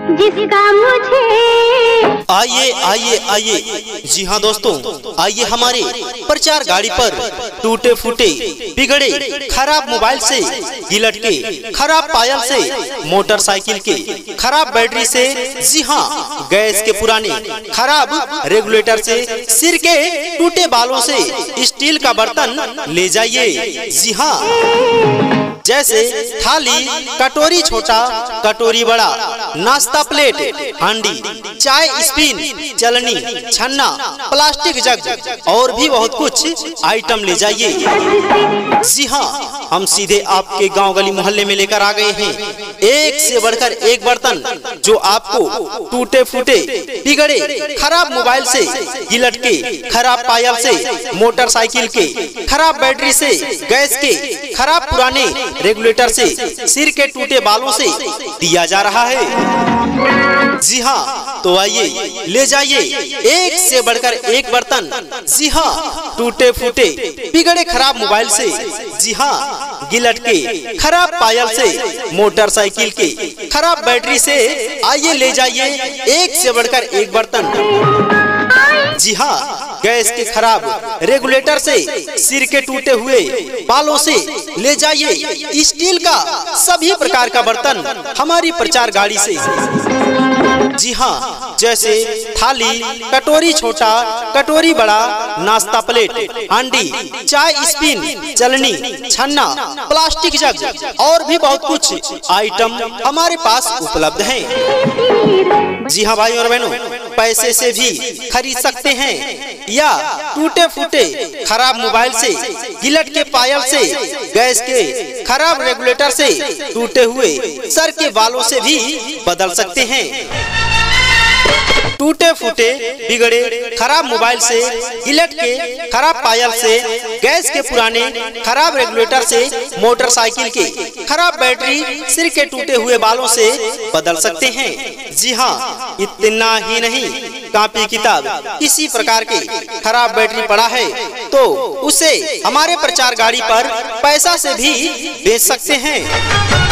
जिसका मुझे। आइए आइए आइए, जी हाँ दोस्तों, आइए हमारे प्रचार गाड़ी पर टूटे फूटे बिगड़े खराब मोबाइल से, गिलट के खराब पायल से, मोटरसाइकिल के खराब बैटरी से, जी हाँ गैस के पुराने खराब रेगुलेटर से, सिर के टूटे बालों से स्टील का बर्तन ले जाइए। जी हाँ, जैसे थाली, कटोरी छोटा, कटोरी बड़ा, नाश्ता प्लेट, हांडी, चाय स्पून, चलनी, छन्ना, प्लास्टिक जग और भी बहुत कुछ आइटम ले जाइए। जी हाँ, हम सीधे आपके गांव गली मोहल्ले में लेकर आ गए हैं एक से बढ़कर एक बर्तन, जो आपको टूटे फूटे बिगड़े खराब मोबाइल से, गिलट के खराब पायल से, मोटरसाइकिल के खराब बैटरी से, गैस के खराब पुराने रेगुलेटर से, सिर के टूटे बालों से दिया जा रहा है। जी हाँ, तो आइए ले जाइए एक से बढ़कर एक बर्तन। जी हाँ, टूटे फूटे बिगड़े खराब मोबाइल से, जी हाँ गिलट के खराब पायल से, मोटरसाइकिल के खराब बैटरी से, आइए ले जाइए एक से बढ़कर एक बर्तन। जी हाँ, गैस के खराब रेगुलेटर से, सिर के टूटे हुए बालों से ले जाइए स्टील का सभी प्रकार का बर्तन हमारी प्रचार गाड़ी से। जी हाँ, जैसे थाली, कटोरी छोटा, कटोरी बड़ा, नाश्ता प्लेट, हांडी, चाय स्पून, चलनी, छन्ना, प्लास्टिक जग और भी बहुत कुछ आइटम हमारे पास उपलब्ध हैं। जी हाँ भाई और बहनों, पैसे से भी खरीद सकते हैं या टूटे फूटे खराब मोबाइल से, गिलट के पायल से, गैस के खराब रेगुलेटर से, टूटे हुए सर के बालों से भी बदल सकते हैं। टूटे फूटे बिगड़े खराब मोबाइल से, गिलट के खराब पायल से, गैस के पुराने खराब रेगुलेटर से, मोटरसाइकिल के खराब बैटरी, सिर के टूटे हुए बालों से बदल सकते हैं। जी हाँ, इतना ही नहीं, कॉपी किताब किसी प्रकार के खराब बैटरी पड़ा है तो उसे हमारे प्रचार गाड़ी पर पैसा से भी बेच सकते हैं।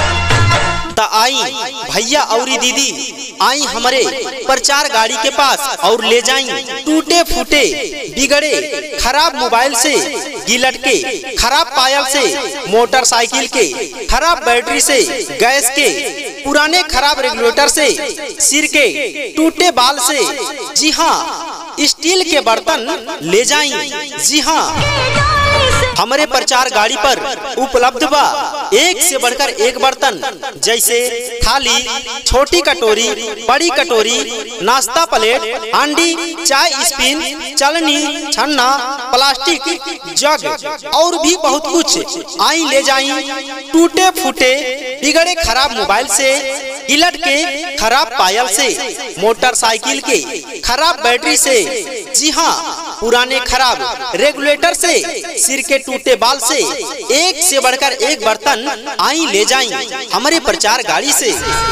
आई भैया और दीदी, आई हमारे प्रचार गाड़ी के पास और ले जाएं टूटे फूटे बिगड़े खराब मोबाइल से, गिलट के खराब पायल से, मोटरसाइकिल के खराब बैटरी से, गैस के पुराने खराब रेगुलेटर से, सिर के टूटे बाल से, जी हाँ स्टील के बर्तन ले जाएं। जी हाँ, हमारे प्रचार गाड़ी पर उपलब्ध बा एक से बढ़कर एक बर्तन, जैसे थाली, छोटी कटोरी, बड़ी कटोरी, नाश्ता प्लेट, हांडी, चाय स्पून, चलनी, छन्ना, प्लास्टिक जग और भी बहुत कुछ। आई ले जाएं टूटे फूटे बिगड़े खराब मोबाइल से, गिलट के खराब पायल से, मोटरसाइकिल के खराब बैटरी से, जी हाँ पुराने खराब रेगुलेटर से, सिर के टूटे बाल से, एक से बढ़कर एक बर्तन आई ले जाएं हमारे प्रचार गाड़ी से।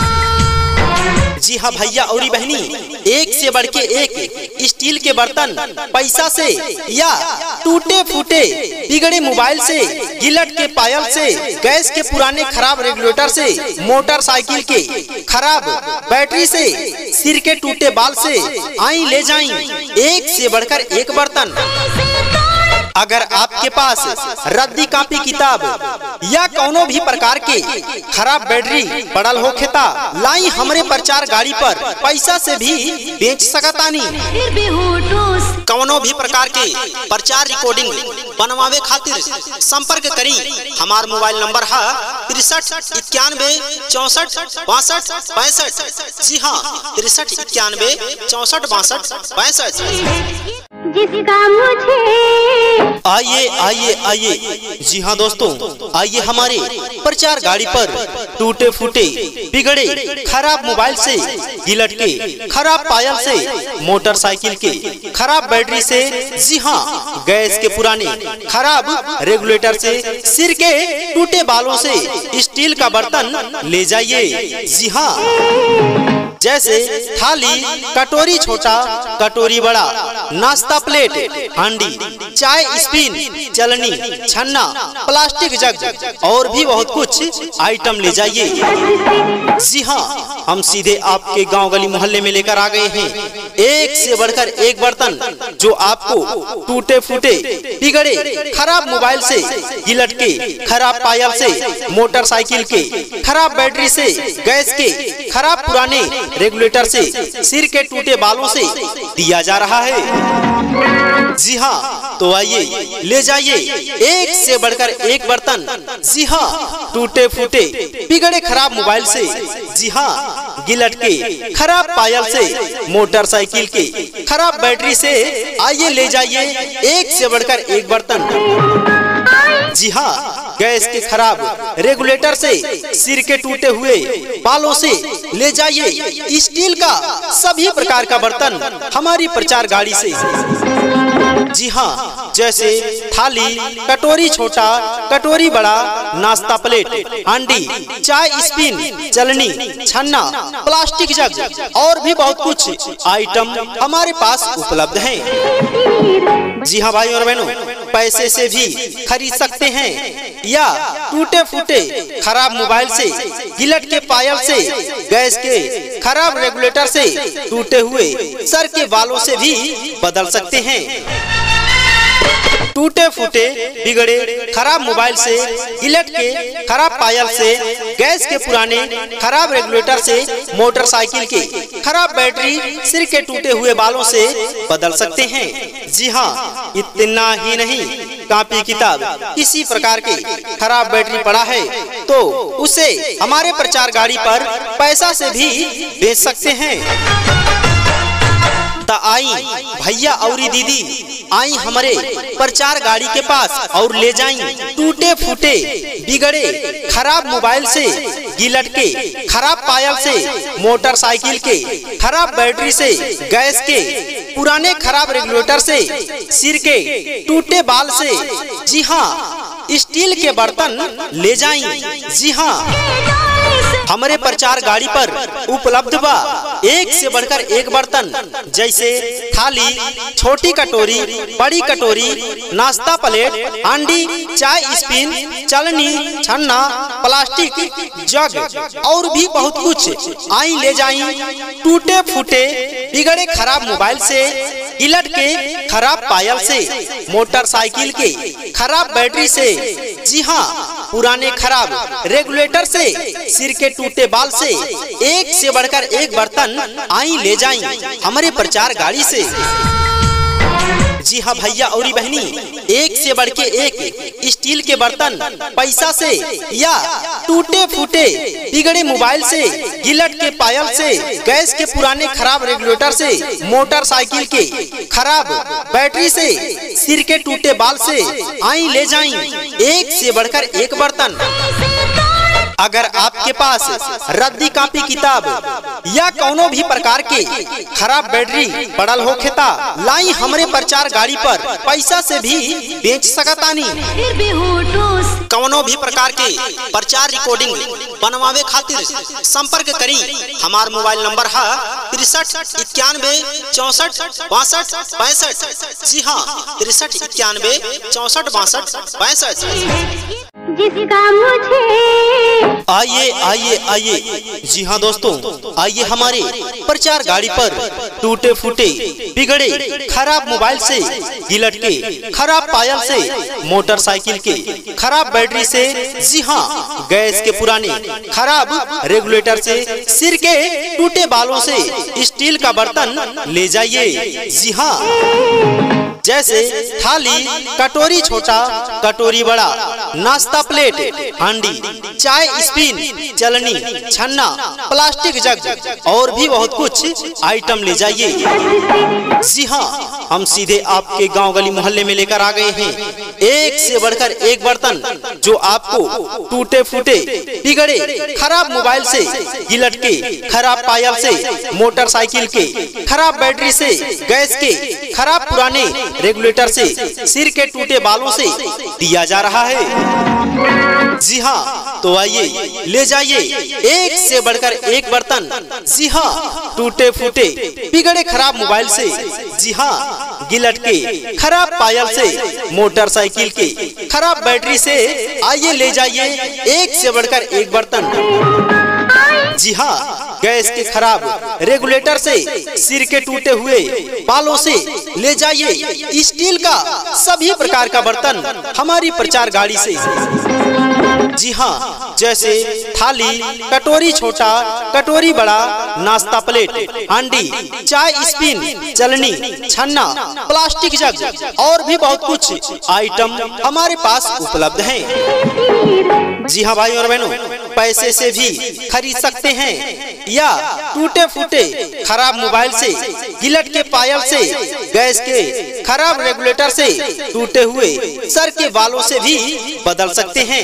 जी हाँ भैया और बहनी, एक से बढ़ के एक स्टील के बर्तन पैसा से या टूटे फूटे बिगड़े मोबाइल से, गिलट के पायल से, गैस के पुराने खराब रेगुलेटर से, मोटरसाइकिल के खराब बैटरी से, सिर के टूटे बाल से, आई ले जाएं एक से बढ़कर एक बर्तन। अगर आपके पास रद्दी कॉपी किताब या कोनो भी प्रकार के खराब बैटरी पड़ल हो खेता, लाई हमारे प्रचार गाड़ी पर पैसा से भी बेच सकतानी। कोनो भी प्रकार के प्रचार रिकॉर्डिंग बनवावे खातिर संपर्क करी। हमार मोबाइल नंबर है 63 91 64 62 65। जी हाँ, 63 91 64 62 65। जिसका मुझे। आइए आइए आइए, जी हाँ दोस्तों, आइए हमारे प्रचार गाड़ी पर टूटे फूटे बिगड़े खराब मोबाइल से, गिलट के खराब पायल से, मोटरसाइकिल के खराब बैटरी से, जी हाँ गैस के पुराने खराब रेगुलेटर से, सिर के टूटे बालों से स्टील का बर्तन ले जाइए। जी हाँ, जैसे थाली, कटोरी छोटा, कटोरी बड़ा, नाश्ता प्लेट, हांडी, चाय स्पिन, चलनी, छन्ना, प्लास्टिक जग और भी बहुत कुछ आइटम ले जाइए। जी हाँ, हम सीधे आपके गांव गली मोहल्ले में लेकर आ गए हैं एक से बढ़कर एक बर्तन, जो आपको टूटे फूटे, बिगड़े, खराब मोबाइल से, गिलट के, खराब पायल से, मोटरसाइकिल के, खराब बैटरी से, गैस के, खराब पुराने रेगुलेटर से, सिर के टूटे बालों से दिया जा रहा है। जी हाँ, तो आइए ले जाइए एक से बढ़कर एक बर्तन। जी हाँ, टूटे फूटे, बिगड़े, खराब मोबाइल से, जी हाँ, गिलट के, खराब पायल से, मोटरसाइकिल के, खराब बैटरी से आइए ले जाइए एक से बढ़कर एक बर्तन। जी हाँ, गैस के खराब रेगुलेटर से, सिर के टूटे हुए बालों से ले जाइए स्टील का सभी प्रकार का बर्तन हमारी प्रचार गाड़ी से। जी हाँ, जैसे थाली, कटोरी छोटा, कटोरी बड़ा, नाश्ता प्लेट, हांडी, चाय स्पिन, चलनी, छन्ना, प्लास्टिक जग और भी बहुत कुछ आइटम हमारे पास उपलब्ध हैं। जी हाँ भाई और बहनों, पैसे से भी खरीद सकते हैं या टूटे फूटे खराब मोबाइल से, गिलट के पायल से, गैस के खराब रेगुलेटर से, टूटे हुए सर के बालों से भी बदल सकते हैं। टूटे फूटे, बिगड़े, खराब मोबाइल से, गिलट के खराब पायल से, गैस के पुराने खराब रेगुलेटर से, मोटरसाइकिल के खराब बैटरी, सिर के टूटे हुए बालों से बदल सकते हैं। जी हाँ, इतना ही नहीं, कॉपी किताब किसी प्रकार के खराब बैटरी पड़ा है तो उसे हमारे प्रचार गाड़ी पर पैसा से भी बेच सकते हैं। आई भैया और दीदी, आई हमारे प्रचार गाड़ी के पास और ले जाई टूटे फूटे, बिगड़े, खराब मोबाइल से, गिलट के खराब पायल से, मोटरसाइकिल के खराब बैटरी से, गैस के पुराने खराब रेगुलेटर से, सिर के टूटे बाल से, जी हाँ, स्टील के बर्तन ले जाई। जी हाँ, हमारे प्रचार गाड़ी पर उपलब्ध बा एक से बढ़कर एक बर्तन, जैसे थाली, छोटी कटोरी, बड़ी कटोरी, नाश्ता प्लेट, हांडी, चाय स्पिन, चलनी, छन्ना, प्लास्टिक जग और भी बहुत कुछ आई ले जाई टूटे फूटे, बिगड़े, खराब मोबाइल से, गिलट के खराब पायल से, मोटरसाइकिल के खराब बैटरी से, जी हाँ, पुराने खराब रेगुलेटर से, सिर के टूटे बाल से एक से बढ़कर एक बर्तन आई ले जाई हमारे प्रचार गाड़ी से। जी हाँ भैया और बहनी, एक से बढ़ के एक स्टील के बर्तन पैसा से या टूटे फूटे, बिगड़े मोबाइल से, गिलट के पायल से, गैस के पुराने खराब रेगुलेटर से, मोटरसाइकिल के खराब बैटरी से, सिर के टूटे बाल से आई ले जाई एक से बढ़कर एक बर्तन। अगर आपके पास रद्दी कॉपी किताब या कोनो भी प्रकार के खराब बैटरी पड़ल हो खेता, लाई हमारे प्रचार गाड़ी पर पैसा से भी बेच सकतानी। कोनो भी प्रकार के प्रचार रिकॉर्डिंग बनवावे खातिर संपर्क करी। हमार मोबाइल नंबर है 63 91 64 62 65। जी हाँ, 63 91 64 62 65। जिसका मुझे आइए आइए आइए। जी हाँ दोस्तों, आइए हमारे प्रचार गाड़ी पर टूटे फूटे, बिगड़े, खराब मोबाइल से, गिलट के खराब पायल से, मोटरसाइकिल के खराब बैटरी से, जी हाँ, गैस के पुराने खराब रेगुलेटर से, सिर के टूटे बालों से स्टील का बर्तन ले जाइए। जी हाँ, जैसे थाली, कटोरी छोटा, कटोरी बड़ा, नाश्ता प्लेट, हांडी, चाय स्पिन, चलनी, छन्ना, प्लास्टिक जग और भी बहुत कुछ आइटम ले जाइए। जी हाँ, हम सीधे आपके गांव गली मोहल्ले में लेकर आ गए हैं एक से बढ़कर एक बर्तन, जो आपको टूटे फूटे, बिगड़े, खराब मोबाइल से, गिलट के खराब पायल से, मोटरसाइकिल के खराब बैटरी से, गैस के खराब पुराने रेगुलेटर से, सिर के टूटे बालों से दिया जा रहा है। जी हाँ, तो आइए ले जाइए एक से बढ़कर एक बर्तन। जी हाँ, टूटे फूटे, बिगड़े, खराब मोबाइल से, जी हाँ, गिलट के, खराब पायल से, मोटरसाइकिल के, खराब बैटरी से आइए ले जाइए एक से बढ़कर एक बर्तन। जी हाँ, गैस के खराब रेगुलेटर से, सिर के टूटे हुए बालों से ले जाइए स्टील का सभी प्रकार का बर्तन हमारी प्रचार गाड़ी से। जी हाँ, जैसे थाली, कटोरी छोटा, कटोरी बड़ा, नाश्ता प्लेट, हांडी, चाय स्पिन, चलनी, छन्ना, प्लास्टिक जग और भी बहुत कुछ आइटम हमारे पास उपलब्ध हैं। जी हाँ भाई और बहनों, पैसे से भी खरीद सकते हैं या टूटे फूटे खराब मोबाइल से, गिलट के पायल से, गैस के खराब रेगुलेटर से, टूटे हुए सर के बालों से भी बदल सकते हैं।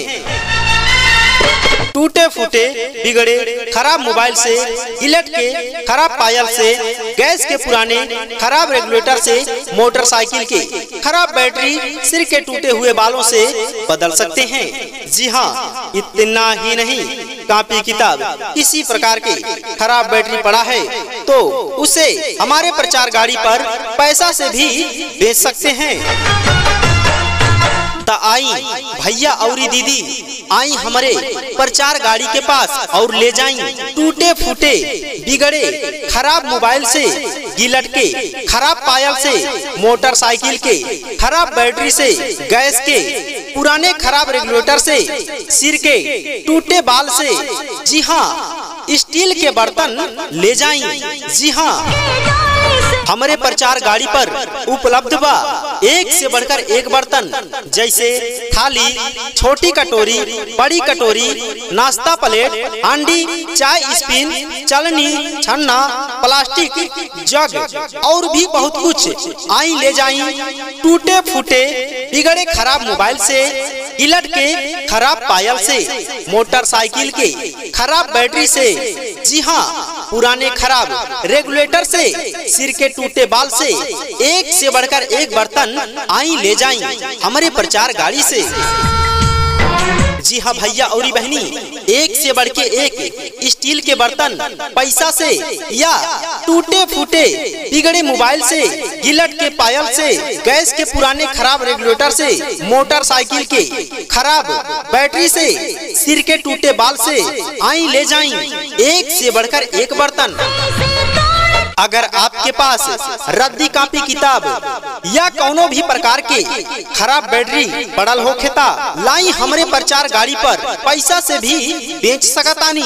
टूटे फूटे बिगड़े खराब मोबाइल से, गिलट के खराब पायल से, गैस के पुराने खराब रेगुलेटर से, मोटरसाइकिल के खराब बैटरी, सिर के टूटे हुए बालों से बदल सकते हैं। जी हाँ, इतना ही नहीं, कॉपी किताब किसी प्रकार के खराब बैटरी पड़ा है तो उसे हमारे प्रचार गाड़ी पर पैसा से भी बेच सकते हैं। आई भैया और दीदी आई हमारे प्रचार गाड़ी के पास और ले जाई टूटे फूटे बिगड़े खराब मोबाइल से, गिलट के खराब पायल से, मोटरसाइकिल के खराब बैटरी से, गैस के पुराने खराब रेगुलेटर से, सिर के टूटे बाल से। जी हाँ, स्टील के बर्तन ले जाई। जी हाँ, हमारे प्रचार गाड़ी पर उपलब्ध बा एक से बढ़कर एक बर्तन, जैसे थाली, छोटी कटोरी, बड़ी कटोरी, नाश्ता प्लेट, हांडी, चाय स्पिन, चलनी, छन्ना, प्लास्टिक जग और भी बहुत कुछ आई ले जाई टूटे फूटे बिगड़े खराब मोबाइल से, गिलट के खराब पायल से, मोटरसाइकिल के खराब बैटरी से। जी हाँ, पुराने खराब रेगुलेटर से, सिर के टूटे बाल से, एक से बढ़कर एक बर्तन आई ले जाई हमारे प्रचार गाड़ी से। जी हाँ भैया और बहनी, एक से बढ़ के एक स्टील के बर्तन पैसा से या टूटे फूटे बिगड़े मोबाइल से, गिलट के पायल से, गैस के पुराने खराब रेगुलेटर से, मोटरसाइकिल के खराब बैटरी से, सिर के टूटे बाल से आई ले जाई एक से बढ़कर एक बर्तन। अगर आपके पास रद्दी कॉपी किताब या कोनो भी प्रकार के खराब बैटरी पड़ल हो खेता, लाई हमारे प्रचार गाड़ी पर पैसा से भी बेच सकतानी।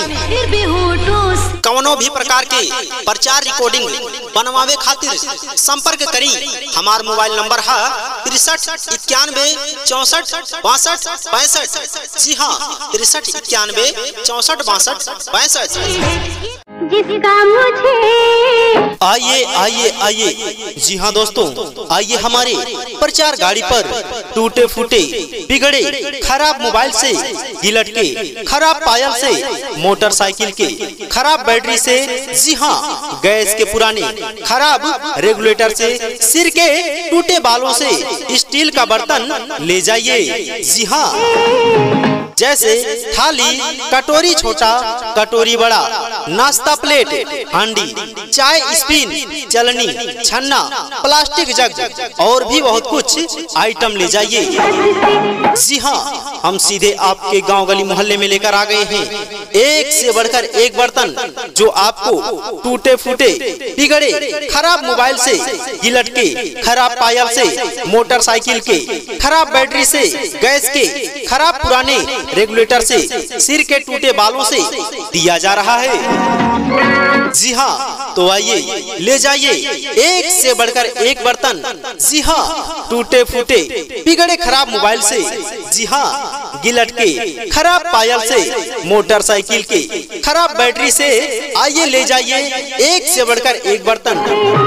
कोनो भी प्रकार के प्रचार रिकॉर्डिंग बनवावे खातिर संपर्क करी। हमार मोबाइल नंबर है 63 91 64 62 65। जी हाँ, 63 91 64 62 65। जिसका मुझे आइए आइए आइए। जी हाँ दोस्तों, आइए हमारे प्रचार गाड़ी पर टूटे फूटे बिगड़े खराब मोबाइल से, गिलट के खराब पायल से, मोटरसाइकिल के खराब बैटरी से, जी हाँ, गैस के पुराने खराब रेगुलेटर से, सिर के टूटे बालों से स्टील का बर्तन ले जाइए। जी हाँ, जैसे थाली, कटोरी छोटा, कटोरी बड़ा, नाश्ता प्लेट, हांडी, चाय स्पिन, चलनी, छन्ना, प्लास्टिक जग और भी बहुत कुछ आइटम ले जाइए। जी हाँ, हम सीधे आपके गांव गली मोहल्ले में लेकर आ गए हैं एक से बढ़कर एक बर्तन, जो आपको टूटे फूटे बिगड़े खराब मोबाइल से, गिलट के खराब पायल से, मोटरसाइकिल के खराब बैटरी से, गैस के खराब पुराने रेगुलेटर से, सिर के टूटे बालों से दिया जा रहा है। जी हाँ, तो आइए ले जाइए एक से बढ़कर एक बर्तन। जी हाँ, टूटे फूटे बिगड़े खराब मोबाइल से, जी हाँ, गिलट के खराब पायल से, मोटरसाइकिल के खराब बैटरी से आइए ले जाइए एक से बढ़कर एक बर्तन।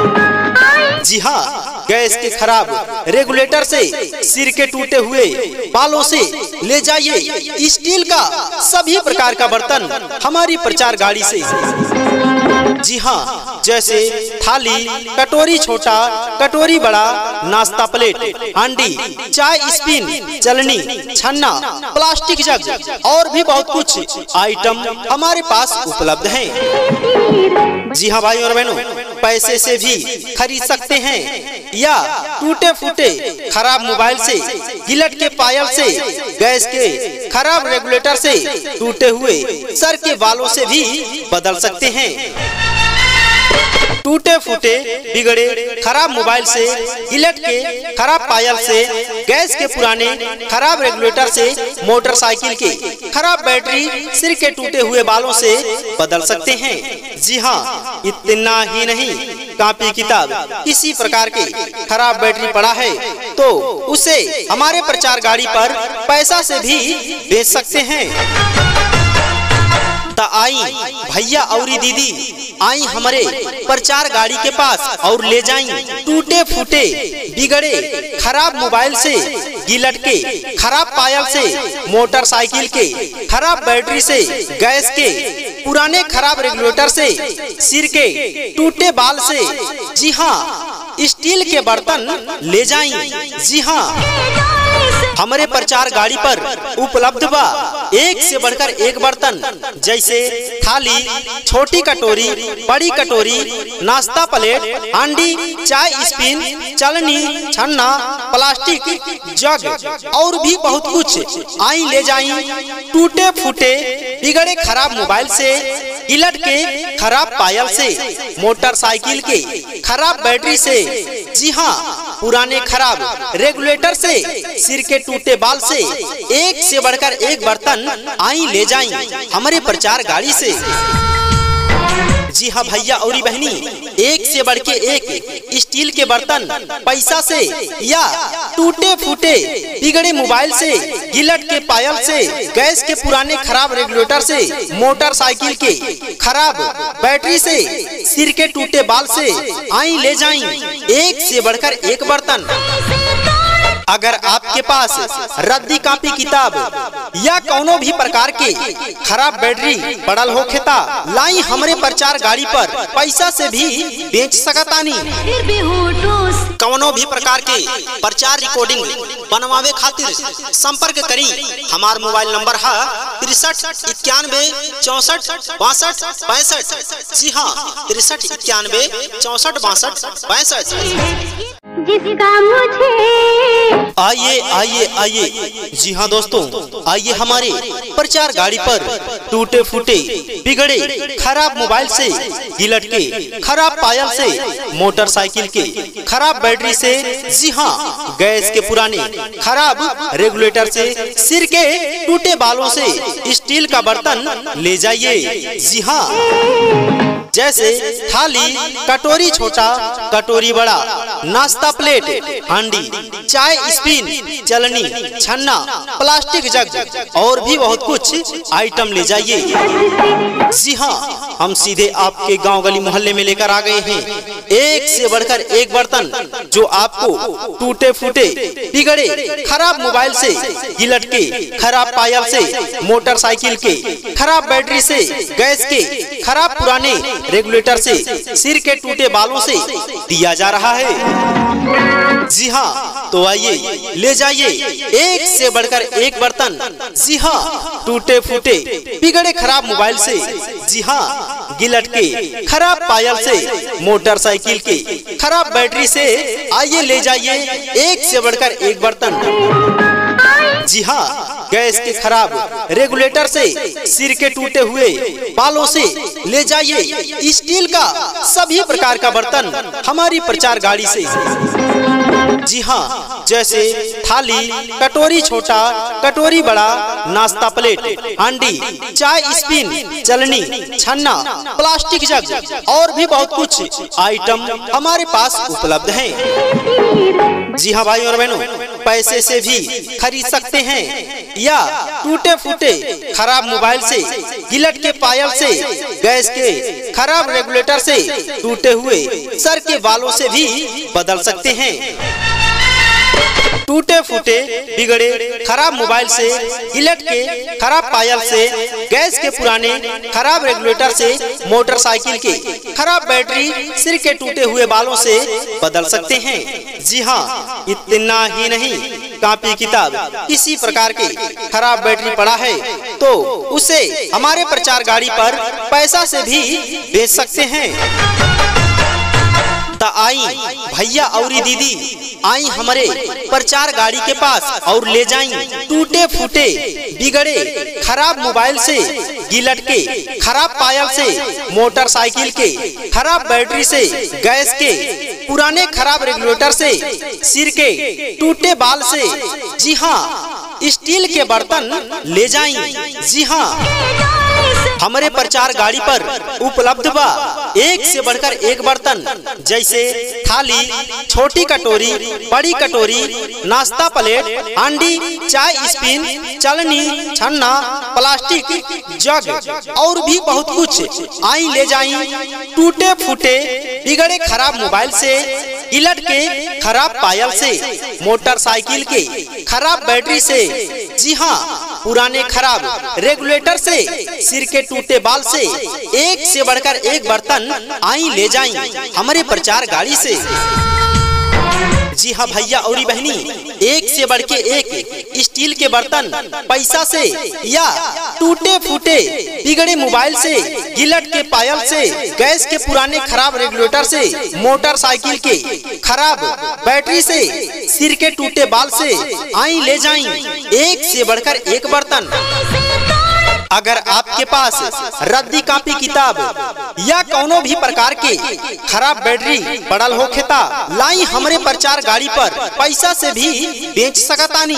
जी हाँ, गैस के खराब रेगुलेटर से, सिर के टूटे हुए बालों से ले जाइए स्टील का सभी प्रकार का बर्तन हमारी प्रचार गाड़ी से। जी हाँ, जैसे थाली, कटोरी छोटा, कटोरी बड़ा, नाश्ता प्लेट, हांडी, चाय स्पिन, चलनी, छन्ना, प्लास्टिक जग और भी बहुत कुछ आइटम हमारे पास उपलब्ध हैं। जी हाँ भाई और बहनों, पैसे से भी खरीद सकते हैं या टूटे फूटे खराब मोबाइल से, गिलट के पायल से, गैस के खराब रेगुलेटर से, टूटे हुए सर के बालों से भी बदल सकते हैं। टूटे फूटे बिगड़े खराब मोबाइल से, गिलट के खराब पायल से, गैस के पुराने खराब रेगुलेटर से, मोटरसाइकिल के खराब बैटरी, सिर के टूटे हुए बालों से बदल सकते हैं। जी हाँ, इतना ही नहीं, कॉपी किताब किसी प्रकार के खराब बैटरी पड़ा है तो उसे हमारे प्रचार गाड़ी पर पैसा से भी बेच सकते हैं। आई भैया और दीदी आई हमारे प्रचार गाड़ी के पास और ले जाई टूटे फूटे बिगड़े खराब मोबाइल से, गिलट के खराब पायल से, मोटरसाइकिल के खराब बैटरी से, गैस के पुराने खराब रेगुलेटर से, सिर के टूटे बाल से। जी हाँ, स्टील के बर्तन ले जाई। जी हाँ, हमारे प्रचार गाड़ी पर उपलब्ध बा एक से बढ़कर एक बर्तन, जैसे थाली, छोटी कटोरी, बड़ी कटोरी, नाश्ता प्लेट, हांडी, चाय स्पून, चलनी, छन्ना, प्लास्टिक जग और भी बहुत कुछ। आई ले जाई टूटे फूटे बिगड़े खराब मोबाइल से, गिलट के खराब पायल से, मोटरसाइकिल के खराब बैटरी से। जी हाँ, पुराने खराब रेगुलेटर से, सिर के टूटे बाल से, एक से बढ़कर एक बर्तन आई ले जाई हमारे प्रचार गाड़ी से। जी हाँ भैया और बहनी, एक से बढ़ के एक स्टील के बर्तन पैसा से या टूटे फूटे बिगड़े मोबाइल से, गिलट के पायल से, गैस के पुराने खराब रेगुलेटर से, मोटरसाइकिल के खराब बैटरी से, सिर के टूटे बाल से आई ले जाई एक से बढ़कर एक बर्तन। अगर आपके पास रद्दी कॉपी किताब या कोनो भी प्रकार के खराब बैटरी पड़ल हो खेता, लाई हमारे प्रचार गाड़ी पर पैसा से भी बेच सकतानी। कोनो भी प्रकार के प्रचार रिकॉर्डिंग बनवावे खातिर संपर्क करी। हमार मोबाइल नंबर है 63 91 64 62 65। जी हाँ, 63 91 64 62 65। जिसका मुझे आइए आइए आइए, जी हाँ दोस्तों, आइए हमारे प्रचार गाड़ी पर टूटे फूटे बिगड़े खराब मोबाइल से, गिलट के खराब पायल से, मोटरसाइकिल के खराब बैटरी से, जी हाँ, गैस के पुराने खराब रेगुलेटर से, सिर के टूटे बालों से स्टील का बर्तन ले जाइए। जी हाँ, जैसे थाली, कटोरी छोटा, कटोरी बड़ा, नाश्ता प्लेट, हांडी, चाय स्पून, चलनी, छन्ना, प्लास्टिक जग और भी बहुत कुछ आइटम ले जाइए। जी हाँ, हम सीधे आपके गांव गली मोहल्ले में लेकर आ गए हैं एक से बढ़कर एक बर्तन, जो आपको टूटे फूटे बिगड़े खराब मोबाइल से, गिलट के खराब पायल से, मोटरसाइकिल के खराब बैटरी से, गैस के खराब पुराने रेगुलेटर से, सिर के टूटे बालों से दिया जा रहा है। जी हाँ, तो आइए ले जाइए एक से बढ़कर एक बर्तन। जी हाँ, टूटे फूटे बिगड़े खराब मोबाइल से, जी हाँ, गिलट के खराब पायल से, मोटरसाइकिल के खराब बैटरी से आइए ले जाइए एक से बढ़कर एक बर्तन। जी हाँ, गैस के खराब रेगुलेटर से, सिर के टूटे हुए बालों से ले जाइए स्टील का सभी प्रकार का बर्तन हमारी प्रचार गाड़ी से। जी हाँ, जैसे थाली, कटोरी छोटा, कटोरी बड़ा, नाश्ता प्लेट, हांडी, चाय स्पून, चलनी, छन्ना, प्लास्टिक जग और भी बहुत कुछ आइटम हमारे पास उपलब्ध हैं। जी हाँ भाई और बहनों, पैसे से भी खरीद सकते हैं या टूटे फूटे खराब मोबाइल से, गिलट के पायल से, गैस के खराब रेगुलेटर से, टूटे हुए सर के बालों से भी बदल सकते हैं। टूटे फूटे बिगड़े खराब मोबाइल से, गिलट के खराब पायल से, गैस के पुराने खराब रेगुलेटर से, मोटरसाइकिल के खराब बैटरी, सिर के टूटे हुए बालों से बदल सकते हैं। जी हाँ, इतना ही नहीं, कॉपी किताब किसी प्रकार के खराब बैटरी पड़ा है तो उसे हमारे प्रचार गाड़ी पर पैसा से भी बेच सकते हैं। तो आई भैया और दीदी आई हमारे प्रचार गाड़ी के पास और ले जाई टूटे फूटे बिगड़े खराब मोबाइल से, गिलट के खराब पायल से, मोटरसाइकिल के खराब बैटरी से, गैस के पुराने खराब रेगुलेटर से, सिर के टूटे बाल से, जी हाँ स्टील के बर्तन ले जाई। जी हाँ हमारे प्रचार गाड़ी पर उपलब्ध बा एक से बढ़कर एक बर्तन, जैसे थाली, छोटी कटोरी, बड़ी कटोरी, नाश्ता प्लेट, हांडी, चाय स्पून, चलनी, छन्ना, प्लास्टिक जग और भी बहुत कुछ। आई ले जाई टूटे फूटे बिगड़े खराब मोबाइल से, गिलट के खराब पायल से, मोटरसाइकिल के खराब बैटरी से, जी हाँ पुराने खराब रेगुलेटर से, सिर के टूटे बाल से, एक से बढ़कर एक बर्तन आई ले जाई हमारे प्रचार गाड़ी से। जी हाँ भैया और बहनी एक से बढ़ के एक स्टील के बर्तन पैसा से या टूटे फूटे बिगड़े मोबाइल से, गिलट के पायल से, गैस के पुराने खराब रेगुलेटर से, मोटरसाइकिल के खराब बैटरी से, सिर के टूटे बाल से आई ले जाई एक से बढ़कर एक बर्तन। अगर आपके पास रद्दी कॉपी किताब या कोनो भी प्रकार के खराब बैटरी पड़ल हो खेता लाई हमारे प्रचार गाड़ी पर पैसा से भी बेच सकतानी।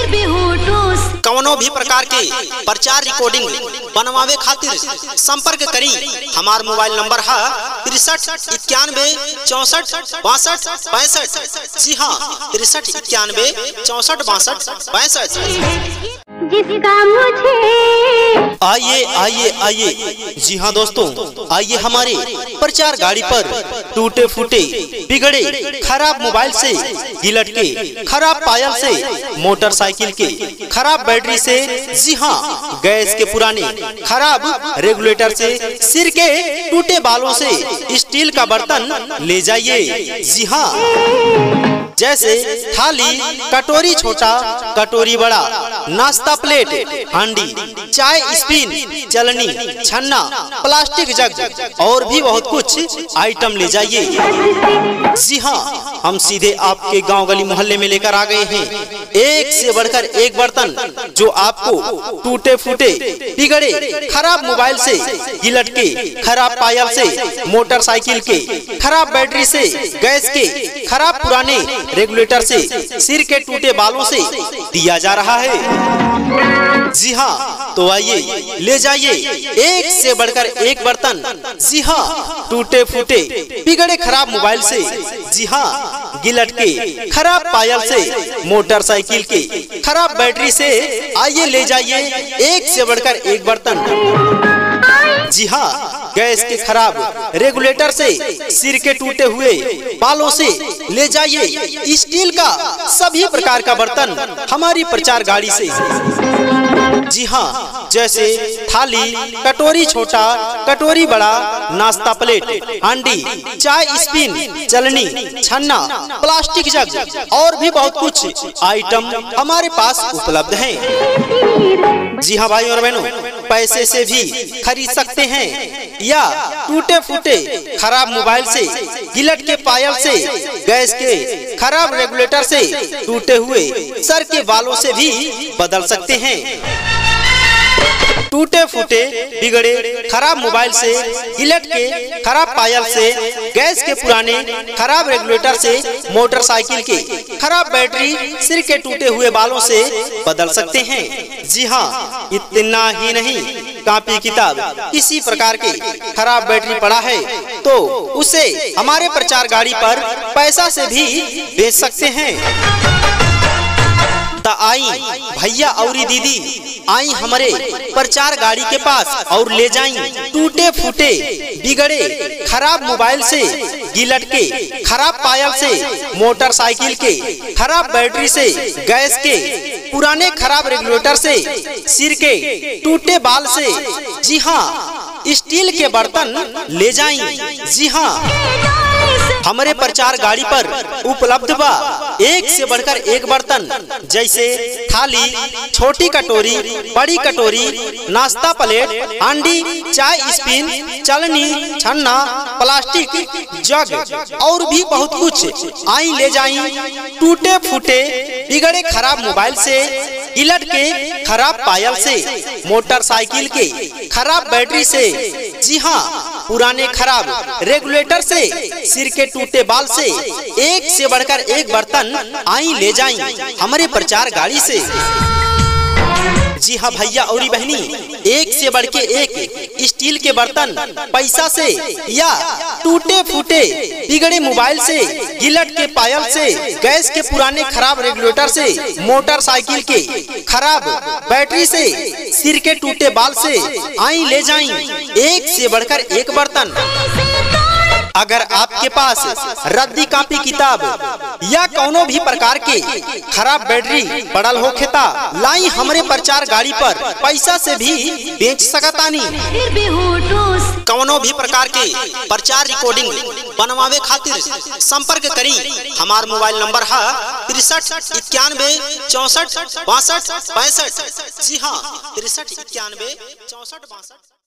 कोनो भी प्रकार के प्रचार रिकॉर्डिंग बनवावे खातिर संपर्क करी। हमार मोबाइल नंबर है 63 91 64 62 65। जी हाँ 63 91 64 62 65। जिसका मुझे आइए आइए आइए जी हाँ दोस्तों आइए हमारे प्रचार गाड़ी पर टूटे फूटे बिगड़े खराब मोबाइल से, गिलट के खराब पायल से, मोटरसाइकिल के खराब बैटरी से, जी हाँ गैस के पुराने खराब रेगुलेटर से, सिर के टूटे बालों से स्टील का बर्तन ले जाइए। जी हाँ जैसे थाली, कटोरी छोटा, कटोरी बड़ा, नाश्ता प्लेट, हांडी, चाय स्पून, चलनी, छन्ना, प्लास्टिक जग और भी बहुत कुछ आइटम ले जाइए। जी हाँ हम सीधे आपके गांव गली मोहल्ले में लेकर आ गए हैं एक से बढ़कर एक बर्तन जो आपको टूटे फूटे बिगड़े खराब मोबाइल से, गिलट के खराब पायल से, मोटरसाइकिल के खराब बैटरी से, गैस के खराब पुराने रेगुलेटर से, सिर के टूटे बालों से दिया जा रहा है। जी हाँ तो आइए ले जाइए एक से बढ़कर एक बर्तन। जी हाँ टूटे फूटे बिगड़े खराब मोबाइल से, जी हाँ गिलट के खराब पायल से, मोटरसाइकिल के खराब बैटरी से आइए ले जाइए एक से बढ़कर एक बर्तन। जी हाँ गैस के खराब रेगुलेटर से, सिर के टूटे हुए बालों से ले जाइए स्टील का सभी प्रकार का बर्तन हमारी प्रचार गाड़ी से। जी हाँ जैसे थाली, कटोरी छोटा, कटोरी बड़ा, नाश्ता प्लेट, हांडी, चाय स्पून, चलनी, छन्ना, प्लास्टिक जग और भी बहुत कुछ आइटम हमारे पास उपलब्ध हैं। जी हाँ भाई और बहनों पैसे से भी खरीद सकते हैं या टूटे फूटे खराब मोबाइल से, गिलट के पायल से, गैस के खराब रेगुलेटर से, टूटे हुए सर के बालों से भी बदल सकते हैं। टूटे फूटे बिगड़े खराब मोबाइल से, गिलट के खराब पायल से, गैस के पुराने खराब रेगुलेटर से, मोटरसाइकिल के खराब बैटरी, सिर के टूटे हुए बालों से बदल सकते हैं। जी हाँ इतना ही नहीं कॉपी किताब किसी प्रकार के खराब बैटरी पड़ा है तो उसे हमारे प्रचार गाड़ी पर पैसा से भी बेच सकते हैं। तो आई भैया और दीदी आई हमारे प्रचार गाड़ी के पास और ले जाई टूटे फूटे बिगड़े खराब मोबाइल से, गिलट के खराब पायल से, मोटरसाइकिल के खराब बैटरी से, गैस के पुराने खराब रेगुलेटर से, सिर के टूटे बाल से, जी हाँ स्टील के बर्तन ले जाई। जी हाँ हमारे प्रचार गाड़ी पर उपलब्ध बा एक से बढ़कर एक बर्तन, जैसे थाली, छोटी कटोरी, बड़ी कटोरी, नाश्ता प्लेट, हांडी, चाय स्पिन, चलनी, छन्ना, प्लास्टिक जग और भी बहुत कुछ। आई ले जाई टूटे फूटे बिगड़े खराब मोबाइल से, गिलट के खराब पायल से, मोटरसाइकिल के खराब बैटरी से, जी हाँ पुराने खराब रेगुलेटर से, सिर के टूटे बाल से, एक से बढ़कर एक बर्तन आई ले जाई हमारे प्रचार गाड़ी से। जी हाँ भैया और बहनी, एक से बढ़ के एक स्टील के बर्तन पैसा से या टूटे फूटे बिगड़े मोबाइल से, गिलट के पायल से, गैस के पुराने खराब रेगुलेटर से, मोटरसाइकिल के खराब बैटरी से, सिर के टूटे बाल से आई ले जाई एक से बढ़कर एक बर्तन। अगर आपके पास रद्दी कॉपी किताब या कोनो भी प्रकार के खराब बैटरी पड़ल हो खेता, लाई हमारे प्रचार गाड़ी पर पैसा से भी बेच सकतानी। कोनो भी प्रकार के प्रचार रिकॉर्डिंग बनवावे खातिर संपर्क करी। हमार मोबाइल नंबर है 63 91 64 62 65। जी हाँ 63 91 64 62।